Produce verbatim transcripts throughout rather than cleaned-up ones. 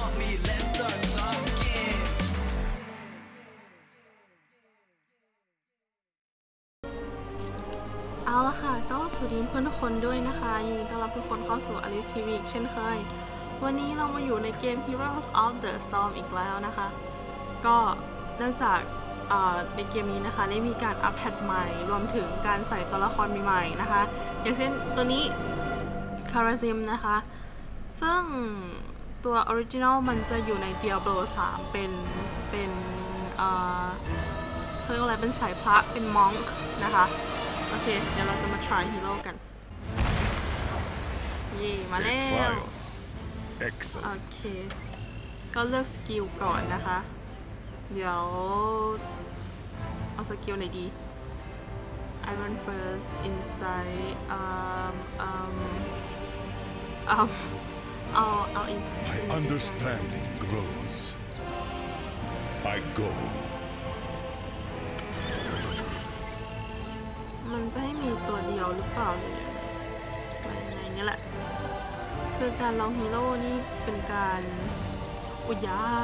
เอาละค่ะก็สวัสดีเพื่อนทุกคนด้วยนะคะยินดีต้อนรับทุกคนเข้าสู่ Alice ที วี อีกเช่นเคยวันนี้เรามาอยู่ในเกม Heroes of the Storm อีกแล้วนะคะก็เนื่องจากในเกมนี้นะคะได้มีการอัปเดตใหม่รวมถึงการใส่ตัวละครใหม่ๆนะคะอย่างเช่นตัวนี้ คาราซิมนะคะซึ่งตัวออริจินัลมันจะอยู่ใน Diablo สามเป็นเป็นเอ่อเขาเรียกอะไรเป็นสายพระเป็นมอนค์นะคะโอเคเดี๋ยวเราจะมา try hero กันเย่มาแล้วโอเคก็เลือกสกิลก่อนนะคะเดี๋ยวเอาสกิลไหนดี Iron First Insight um um um เอาเอา My understanding grows. I go. มันจะให้มีตัวเดียวหรือเปล่าเนี่ยอะไรอย่างนี้แหละคือการลองฮีโร่นี่เป็นการอุยา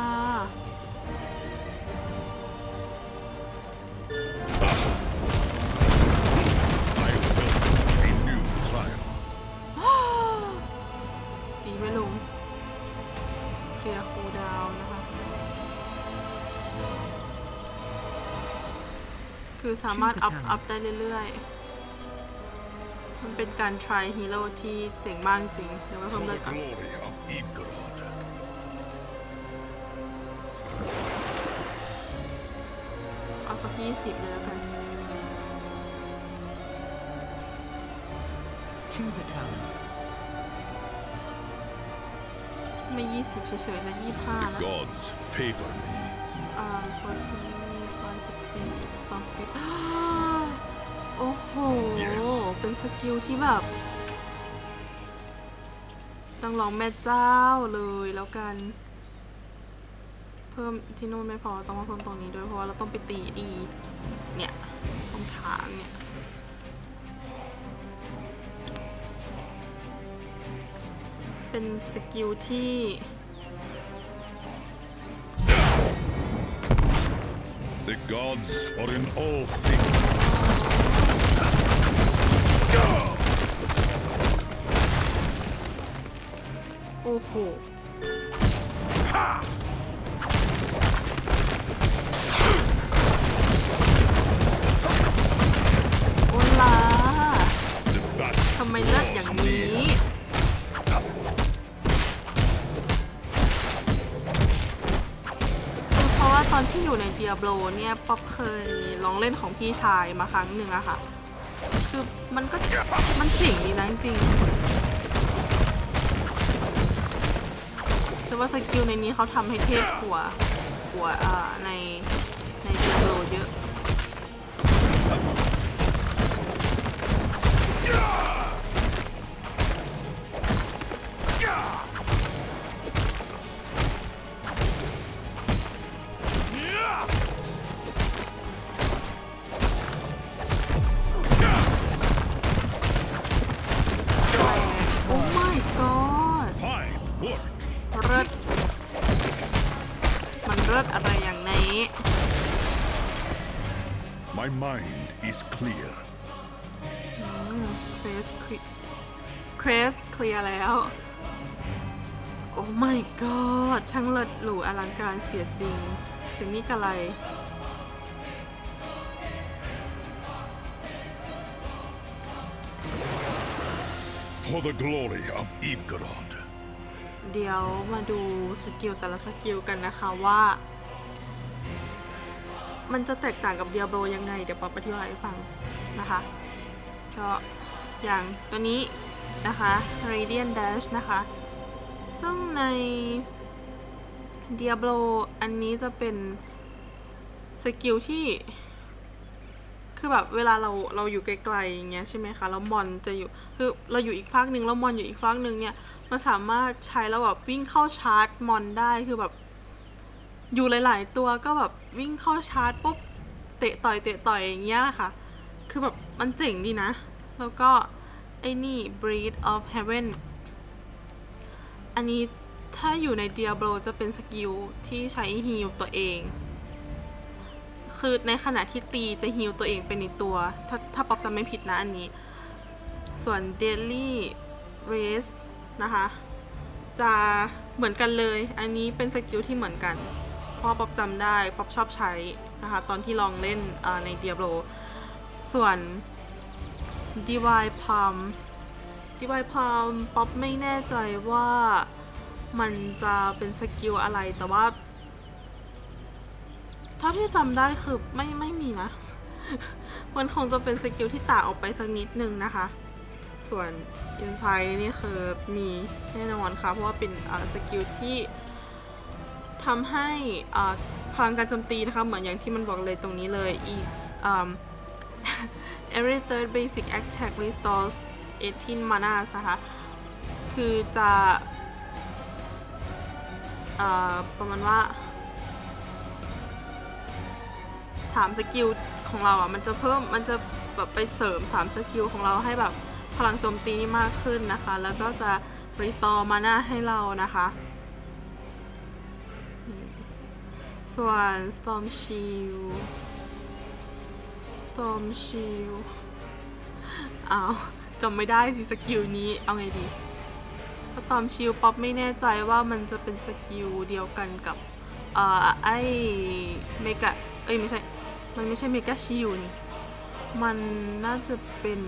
ดีไหมลุงเคลียร์คูลดาวน์นะคะคือสามารถอัพอัพได้เรื่อยๆมันเป็นการ try hero ที่เจ๋งมากจริงเดี๋ยวมาเพิ่มเลือดก่อนเอาสักยี่สิบเลยแล้วกัน Choose a talent ไม่ยี่สิบเฉยๆนะยี่ห้านะ Gods favor me อ่า first one speed storm speed โอ้โห เป็นสกิลที่แบบต้องลองแม่เจ้าเลยแล้วกันเพิ่มที่นู่นไม่พอต้องมาเพิ่มตรงนี้ด้วยเพราะว่าเราต้องไปตีอีเนี่ยตรงฐานเนี่ยเป็นสกิลที่ The gods are in all things. โอ้โหโอ้ล่ะทำไมเลือดอย่างนี้เพราะว่าตอนที่อยู่ใน Diablo เนี่ยป๊อปเคยลองเล่นของพี่ชายมาครั้งหนึ่งอะค่ะคือมันก็มันเจ๋งดีนะจริงแต่ว่าสกิลในนี้เขาทำให้เทพกว่ากว่าในใน Diablo เยอะเลิศมันเลิศอะไรอย่างนี้ My mind is clear เครสเครสเคลียร์แล้วโอ้ my god ช่างเลิศหรูอลังการเสียจริงถึงนี่กะไร For the glory of Ivgarod เดี๋ยวมาดูสกิลแต่ละสกิลกันนะคะว่ามันจะแตกต่างกับ Diablo ยังไงเดี๋ยวป๊อปอธิบายให้ฟังนะคะก็อย่างตัวนี้นะคะ Radiant Dash นะคะซึ่งใน Diablo อันนี้จะเป็นสกิลที่คือแบบเวลาเราเราอยู่ไกลๆอย่างเงี้ยใช่ไหมคะแล้วมอนจะอยู่คือเราอยู่อีกฝั่งหนึ่งแล้วมอนอยู่อีกฝั่งหนึ่งเนี่ยมันสามารถใช้แล้วแบบวิ่งเข้าชาร์จมอนได้คือแบบอยู่หลายๆตัวก็แบบวิ่งเข้าชาร์จปุ๊บเตะต่อยเตะต่อยอย่างเงี้ยค่ะคือแบบมันเจ๋งดีนะแล้ว แล้วก็ไอ้นี่ Breath of Heaven อันนี้ถ้าอยู่ใน Diablo จะเป็นสกิลที่ใช้ฮีลตัวเองคือในขณะที่ตีจะฮีลตัวเองเป็นในตัวถ้าถ้าป๊อปจำไม่ผิดนะอันนี้ส่วน Daily Race นะคะจะเหมือนกันเลยอันนี้เป็นสกิลที่เหมือนกันเพราะป๊อปจำได้ป๊อปชอบใช้นะคะตอนที่ลองเล่นใน Diablo ส่วน Divine Palm Divine Palm ป๊อปไม่แน่ใจว่ามันจะเป็นสกิลอะไรแต่ว่าเท่าที่จำได้คือไม่ไม่มีนะ มันคงจะเป็นสกิลที่ต่างออกไปสักนิดนึงนะคะส่วน Insight นี่คือมีแน่นอนค่ะเพราะว่าเป็นสกิลที่ทำให้พลังการโจมตีนะคะเหมือนอย่างที่มันบอกเลยตรงนี้เลยอี every third basic attack restores eighteen mana นะคะคือจะประมาณว่าสามสกิลของเราอ่ะมันจะเพิ่มมันจะแบบไปเสริมสามสกิลของเราให้แบบพลังโจมตีนี่มากขึ้นนะคะแล้วก็จะ restore mana ให้เรานะคะส่วน storm shield storm shield อ้าวจำไม่ได้สิสกิลนี้เอาไงดีตอมชิลป๊อปไม่แน่ใจว่ามันจะเป็นสกิลเดียวกันกับเอ่อไอเมกะเอ้ยไม่ใช่มันไม่ใช่เมกะชิลนี่มันน่าจะเป็น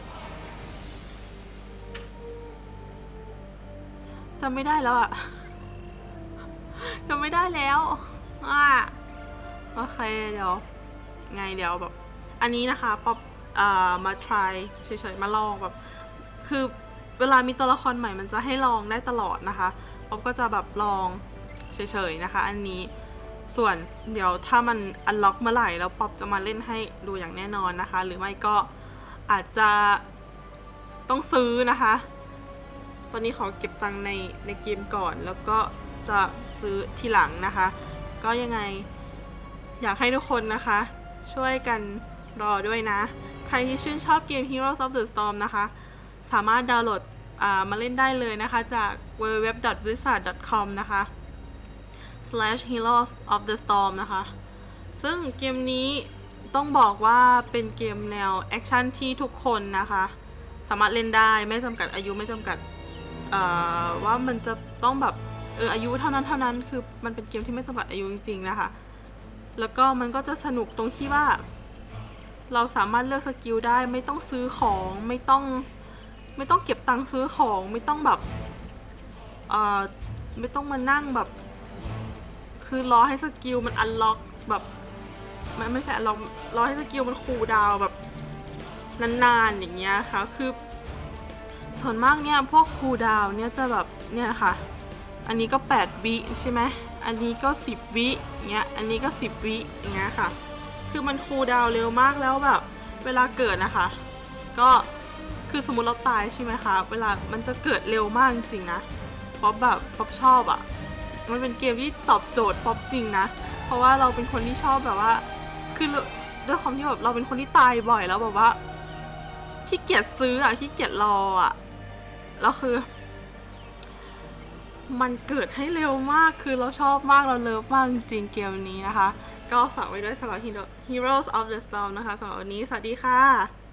จำไม่ได้แล้วอะจำไม่ได้แล้วอ่ะโอเคเดี๋ยวไงเดี๋ยวแบบอันนี้นะคะป๊อปเอ่อมา try เฉยๆมาลองแบบคือเวลามีตัวละครใหม่มันจะให้ลองได้ตลอดนะคะป๊อปก็จะแบบลองเฉยๆนะคะอันนี้ส่วนเดี๋ยวถ้ามันอันล็อกเมื่อไหร่แล้วป๊อปจะมาเล่นให้ดูอย่างแน่นอนนะคะหรือไม่ก็อาจจะต้องซื้อนะคะตอนนี้ขอเก็บตังค์ในในเกมก่อนแล้วก็จะซื้อทีหลังนะคะก็ยังไงอยากให้ทุกคนนะคะช่วยกันรอด้วยนะใครที่ชื่นชอบเกม Heroes of the Storm นะคะสามารถดาวน์โหลดมาเล่นได้เลยนะคะจาก ดับเบิลยู ดับเบิลยู ดับเบิลยู ดอท บลิซาร์ด ดอท คอม นะคะ สแลช ฮีโร่ส ออฟ เดอะ สตอร์ม นะคะซึ่งเกมนี้ต้องบอกว่าเป็นเกมแนวแอคชั่นที่ทุกคนนะคะสามารถเล่นได้ไม่จำกัดอายุไม่จำกัดว่ามันจะต้องแบบเอออายุเท่านั้นเท่านั้นคือมันเป็นเกมที่ไม่จำกัดอายุจริงๆนะคะแล้วก็มันก็จะสนุกตรงที่ว่าเราสามารถเลือกสกิลได้ไม่ต้องซื้อของไม่ต้องไม่ต้องเก็บตังค์ซื้อของไม่ต้องแบบเอ่อไม่ต้องมานั่งแบบคือรอให้สกิลมันอันล็อกแบบไม่ไม่ใช่อันล็อกรอให้สกิลมันคูลดาวน์แบบนานๆอย่างเงี้ยค่ะคือส่วนมากเนี่ยพวกคูลดาวน์เนี่ยจะแบบเนี่ยค่ะอันนี้ก็แปดวิใช่ไหมอันนี้ก็สิบวิอย่างเงี้ยอันนี้ก็สิบวิอย่างเงี้ยค่ะคือมันคูลดาวน์เร็วมากแล้วแบบเวลาเกิดนะคะก็คือสมมุติเราตายใช่ไหมคะเวลามันจะเกิดเร็วมากจริงๆนะป๊อปแบบป๊อปชอบอ่ะมันเป็นเกมที่ตอบโจทย์ป๊อปจริงนะเพราะว่าเราเป็นคนที่ชอบแบบว่าคือด้วยความที่แบบเราเป็นคนที่ตายบ่อยแล้วแบบว่าขี้เกียจซื้ออ่ะขี้เกียจรออ่ะแล้วคือมันเกิดให้เร็วมากคือเราชอบมากเราเลิฟมากจริงๆเกมนี้นะคะก็ฝากไว้ด้วยสำหรับ Heroes of the Storm นะคะสำหรับวันนี้สวัสดีค่ะ